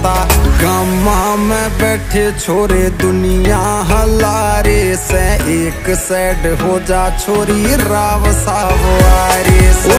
सा। गम्मा में बैठे छोरे दुनिया हलारे से, एक साइड हो जा छोरी राव सावारे से।